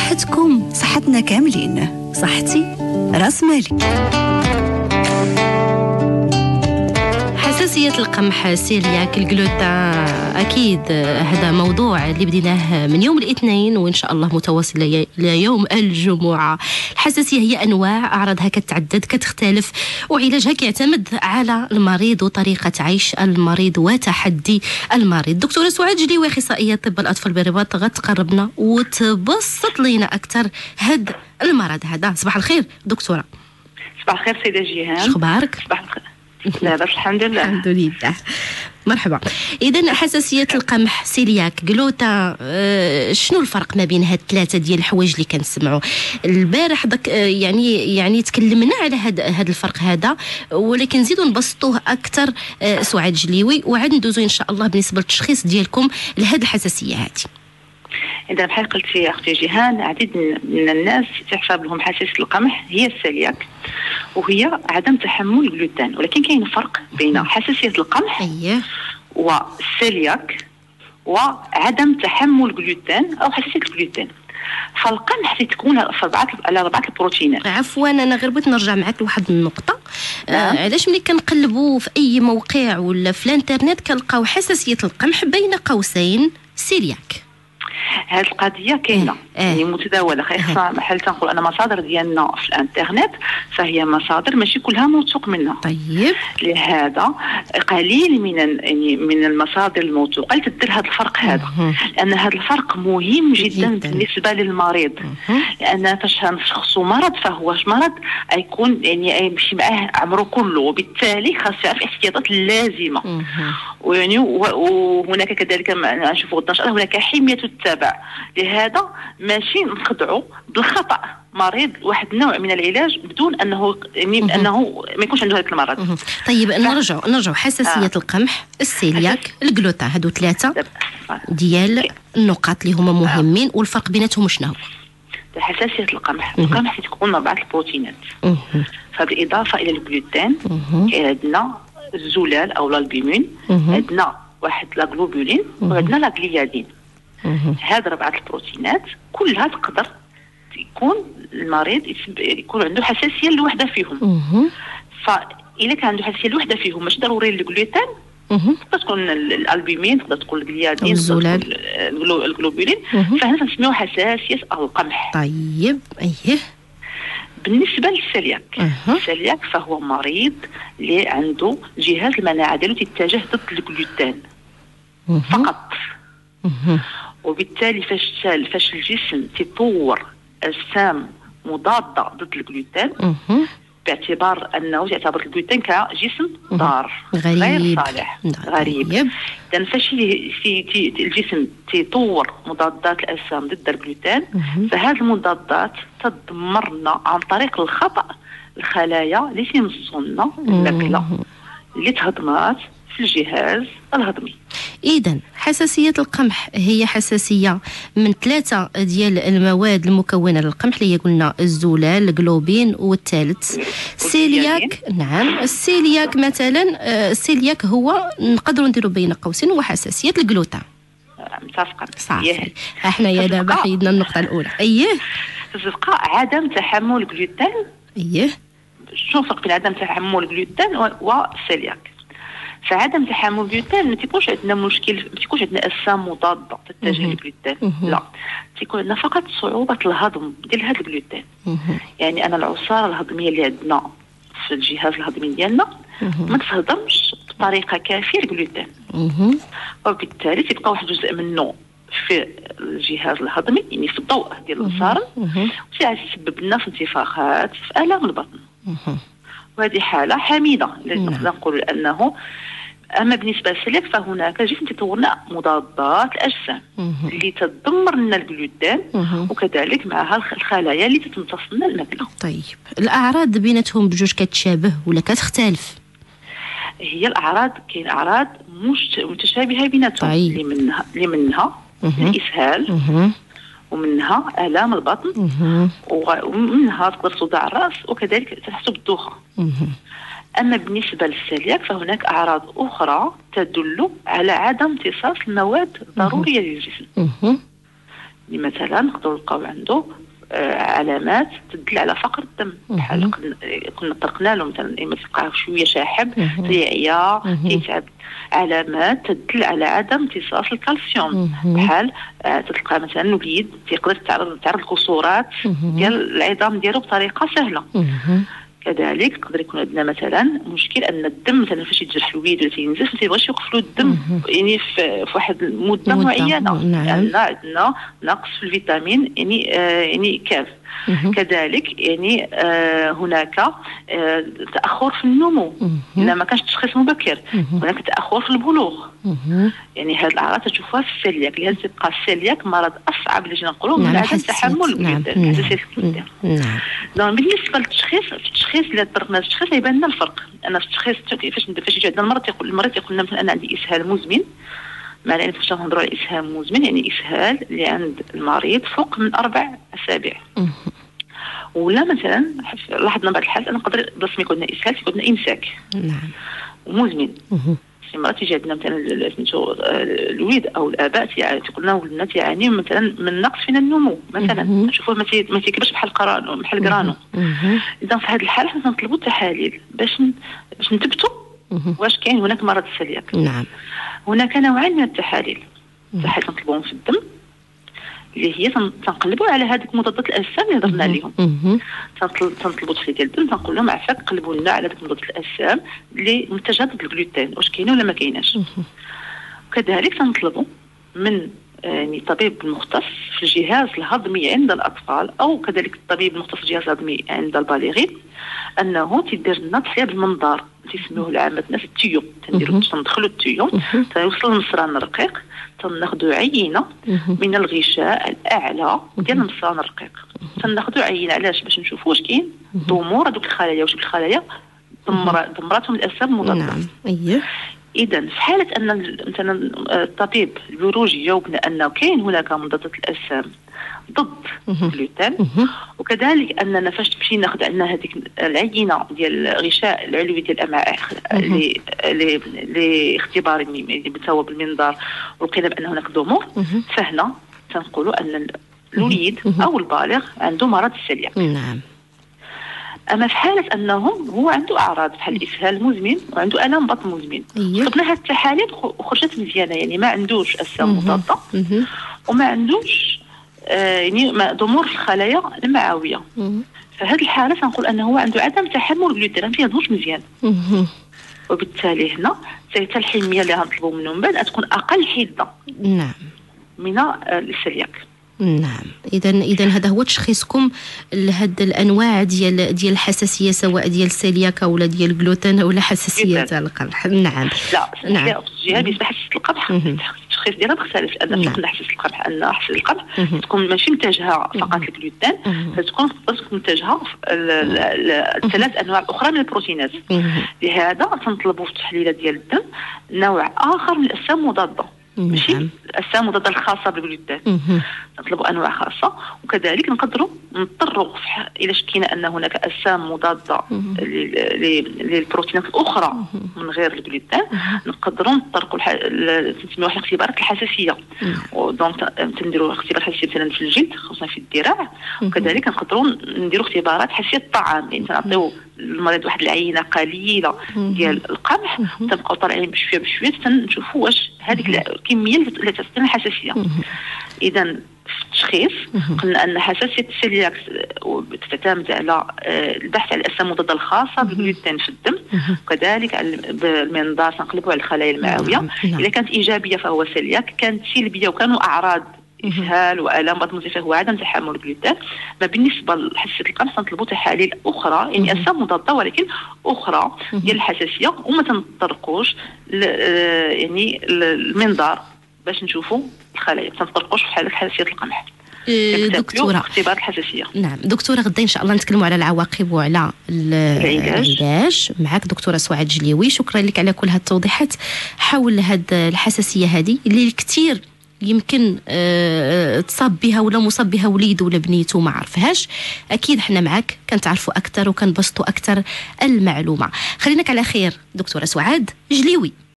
صحتكم صحتنا كاملين. صحتي راس مالي. حساسية القمح، سيلياك، الجلوتين، أكيد هذا موضوع اللي بديناه من يوم الاثنين وإن شاء الله متواصل إلى يوم الجمعة. الحساسية هي أنواع، أعراضها كتعدد كتختلف، وعلاجها كيعتمد على المريض وطريقة عيش المريض وتحدي المريض. دكتورة سعاد جليوي، أخصائية طب الأطفال بالرباط، غتقربنا وتبسط لينا أكثر هذا المرض هذا. صباح الخير دكتورة. صباح الخير سيدة جيهان. شخبارك؟ صباح الخير. لاباس الحمد لله. الحمد لله. مرحبا. إذن حساسية القمح، سيلياك، جلوتين، شنو الفرق ما بين هاد الثلاثة ديال الحوايج اللي كنسمعوا البارح؟ يعني تكلمنا على هاد الفرق هذا، ولكن نزيدوا نبسطوه أكثر. سعاد جليوي، وعاد ندوزو إن شاء الله بالنسبة للتشخيص ديالكم لهاد الحساسية هذه. إذا بحال قلتي يا أختي جيهان، عديد من الناس تحسب لهم حساسية القمح هي السيلياك، وهي عدم تحمل الجلوتين، ولكن كاين فرق بين حساسية القمح والسيلياك وعدم تحمل الجلوتين أو حساسية الجلوتين. فالقمح تكون على 4 البروتينات. عفوا، أنا غير بغيت نرجع معك لواحد النقطة. علاش ملي كنقلبوا في أي موقع ولا في الانترنت كنلقاو حساسية القمح بين قوسين سيلياك؟ هذه القضيه كاينه يعني متداوله. خاصه محل تنقول انا مصادر ديالنا في الانترنت فهي مصادر ماشي كلها موثوق منها. طيب، لهذا قليل من المصادر الموثوقه تدير هذا الفرق هذا، لان هذا الفرق مهم جدا بالنسبه للمريض. لان فاش نشخصوا مرض فهو مرض يكون يعني يمشي معاه عمره كله، وبالتالي خاص يعرف الاحتياطات اللازمه. ويعني وهناك كذلك نشوفوا هناك حميه تتبع. لهذا ماشي نخدعوا بالخطا مريض واحد النوع من العلاج بدون انه انه ما يكونش عنده هذا المرض. طيب، نرجعوا حساسيه القمح، السيلياك، الجلوتين، هادو 3 ديال النقاط اللي هما مهمين، والفرق بيناتهم شنو هو؟ حساسيه القمح تكون 4 البروتينات، فبالاضافه الى الجلوتين عندنا الزلال او الالبومين، عندنا واحد لاغلوبولين، وعندنا لاغليادين. هاد 4 البروتينات كلها تقدر يكون المريض يكون عنده حساسيه لوحده فيهم. فإذا كان عنده حساسيه لوحده فيهم ماشي ضروري الجلوتين، تقدر تكون الالبومين، تقدر تكون الجليادين، الجلوبولين، فهنا نسميوها حساسيه القمح. طيب، اييه. بالنسبه للسيلياك، السيلياك فهو مريض اللي عنده جهاز المناعه ديالو تتجه ضد الجلوتين فقط. وبالتالي فاش الجسم تطور اجسام مضاده ضد الجلوتين، باعتبار انه يعتبر الجلوتين كجسم ضار غير صالح غريب. اذا فاش الجسم تطور مضادات الاجسام ضد الجلوتين، فهذه المضادات تدمرنا عن طريق الخطا الخلايا اللي تيمصونا الماكله اللي تهضمات في الجهاز الهضمي. إذن حساسية القمح هي حساسية من 3 ديال المواد المكونة للقمح اللي هي قلنا الزلال، الجلوبين، والثالث السيلياك. نعم، السيلياك مثلا، السيلياك هو نقدروا نديروا بين قوسين هو حساسية الجلوتين. متفقة. صافي، احنا يا دابا حيدنا النقطة الأولى. أيه، تبقى عدم تحمل الجلوتين. أيه، شنو الفرق بين عدم تحمل الجلوتين والسيلياك؟ فعدم تحمل الجلوتين ما تيكونش عندنا مشكل، ما تيكونش عندنا اجسام مضاده تتجه للجلوتين، لا، تيكون عندنا فقط صعوبه الهضم ديال هذا الجلوتين. يعني انا العصاره الهضميه اللي عندنا في الجهاز الهضمي ديالنا ما تهضمش بطريقه كافيه الجلوتين، وبالتالي تيبقى واحد الجزء منه في الجهاز الهضمي، يعني في الضوء ديال الصارم، وتسبب لنا في انتفاخات، في الام البطن. وهذه حالة حميدة نقدر نقول أنه. أما بالنسبة للسيلياك فهناك جسم تطورنا مضادات الأجسام اللي تدمر لنا الجلوتين، وكذلك معها الخلايا اللي تتمتص لنا الماكلة. طيب، الأعراض بيناتهم بجوج كتشابه ولا كتختلف؟ هي الأعراض كاين أعراض متشابهة بيناتهم. طيب. اللي منها الإسهال، ومنها آلام البطن، ومنها تقدر صداع الرأس، وكذلك تحس بالدوخة. أما بالنسبة للسيلياك فهناك أعراض أخرى تدل على عدم امتصاص المواد الضرورية للجسم، مثلا نقدروا نلقاو عنده علامات تدل على فقر الدم، بحال كنا طرقنا له مثلا اما تلقاه شويه شاحب، تيعيا، تيتعب. علامات تدل على عدم امتصاص الكالسيوم، بحال تلقى مثلا الوليد تيقدر تعرض لكسورات ديال العظام ديالو بطريقه سهله. كذلك يقدر يكون عندنا مثلا مشكل ان الدم مثلا فاش يتجرح الوليد ولا تينزف ما تيبغيش يوقف له الدم يعني في واحد المده معينه، لان عندنا نقص في الفيتامين يعني كاف. كذلك يعني هناك تاخر في النمو اذا ما كانش تشخيص مبكر، هناك تاخر في البلوغ. يعني هذه الاعراض تشوفوها في السيلياك، لهذا تبقى السيلياك مرض اصعب اللي جينا نقولوا من عدم تحمل الجلوتين، حساسيه الجلوتين. دونك بالنسبه للتشخيص، في التشخيص اللي طرقنا التشخيص يبان لنا الفرق. انا في التشخيص فاش يجي عندنا المرض يقول لنا مثلا انا عندي اسهال مزمن. معنى يعني فاش نهضروا على اسهال مزمن يعني اسهال اللي عند المريض فوق من 4 أسابيع. ولا مثلا لاحظنا بعض الحالات انا نقدر بلاص ما يكون لنا اسهال يكون لنا امساك ومزمن. شي مرات تيجي عندنا مثلا الوليد او الاباء تيقول لنا ولدنا تيعاني مثلا من نقص في النمو مثلا، نشوفوه ما تيكبرش بحال كرانو. اذا في هذه الحاله حنا نطلبوا التحاليل باش نثبتوا واش كاين هناك مرض السلياك. هناك نوعان من التحاليل. تحاليل تنطلبوهم في الدم اللي هي تنقلبوا على هذيك مضادات الاجسام اللي هضرنا عليهم. تنطلبوا تحليل ديال الدم، تنقول لهم عفاك قلبوا لنا على هذيك مضادات الاجسام اللي منتجه ضد الجلوتين واش كاينه ولا ما كايناش. وكذلك تنطلبوا من يعني الطبيب المختص في الجهاز الهضمي عند الاطفال او كذلك الطبيب المختص في الجهاز الهضمي عند البالغين انه تيدير لنا تحليل بالمنظار تيسموه العامة الناس التيو. تندخلوا التيو تيوصل للمصران الرقيق، تناخذوا عينه من الغشاء الاعلى ديال المصران الرقيق. تناخذوا عينه علاش؟ باش نشوفوا واش كاين ضمور هذوك الخلايا، واش الخلايا دمرتهم الاجسام المضاده. اذا في حاله ان مثلا الطبيب البيولوجي جاوبنا انه كاين هناك مضادات الاجسام ضد الجلوتين، وكذلك اننا فاش تمشي ناخذ عندنا هذيك العينه ديال الغشاء العلوي ديال الامعاء لاختبار اللي بتسوى بالمنظار ولقينا بان هناك ضمور، فهنا تنقولوا ان الوليد او البالغ عنده مرض السلياك. اما في حاله انه هو عنده اعراض بحال الاسهال مزمن وعنده الام بطن مزمن، طلبنا هاد التحاليل وخرجت مزيانه، يعني ما عندوش اجسام مضاده وما عندوش يعني ضمور في الخلايا المعويه. فهاد الحاله تنقول انه هو عنده عدم تحمل الجلوتين، ما يهضمش مزيان. وبالتالي هنا حتى الحميه اللي غنطلبوا منهم من بعد تكون اقل حده من السلياك. اذا هذا هو تشخيصكم لهاد الانواع ديال الحساسيه، سواء ديال السيلياك ولا ديال الجلوتين ولا حساسيه تاع القمح. لا الجهه بالنسبه لحساسيه القمح التشخيص ديالها مختلف، لان قلنا حساسيه القمح ان حساسيه القمح تكون ماشي متجهه فقط للجلوتين، فتكون متجهه الثلاث انواع الاخرى من البروتينات. لهذا تنطلبوا في التحليلات ديال الدم نوع اخر من الاجسام المضاده، ماشي الاجسام المضاده الخاصه بالجلوتين، نطلبوا انواع خاصه. وكذلك نضطروا الى شكينا ان هناك اجسام مضاده للبروتينات الاخرى من غير الجلوتين، نقدروا نطرقوا نسميوها اختبارات الحساسيه. دونك تنديروا اختبار حساسيه مثلا في الجلد خصوصا في الذراع، وكذلك نقدروا نديروا اختبارات حساسيه الطعام، يعني تنعطيو المريض واحد العينه قليله ديال القمح تنبقاو طالعين بشويه بشويه تنشوفوا واش هذيك الكميه اللي تعطينا الحساسيه. اذا في التشخيص قلنا ان حساسيه السيلياك تعتمد على البحث على الاجسام المضاده الخاصه بالجلوتين في الدم، وكذلك بالمنظار تنقلبوا على الخلايا المعويه. اذا كانت ايجابيه فهو سيلياك، كانت سلبيه وكانوا اعراض اسهال والام بطن مزمن فهو عدم تحمل الجلوتين. ما بالنسبه لحساسيه القمح تنطلبوا تحاليل اخرى، يعني اجسام مضاده ولكن اخرى ديال الحساسيه، وما تنطرقوش يعني المنظار باش نشوفوا الخلايا، ما تنطرقوش في حاله حساسيه القمح. دكتورة اختبار الحساسيه. دكتورة غدا ان شاء الله نتكلموا على العواقب وعلى العلاج معك دكتورة سعاد جليوي. شكرا لك على كل هاد التوضيحات حول هاد الحساسيه هذه اللي كثير يمكن تصاب بها ولا مصاب بها وليد ولا بنيته ما عرفهاش. اكيد احنا معك كنتعرفوا اكثر وكنبسطوا اكثر المعلومه. خليناك على خير دكتوره سعاد جليوي.